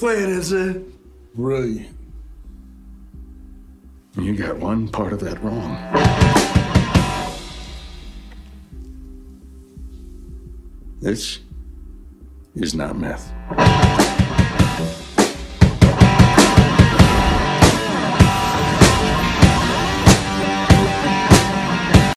plan is, Brilliant. You got one part of that wrong. This is not meth.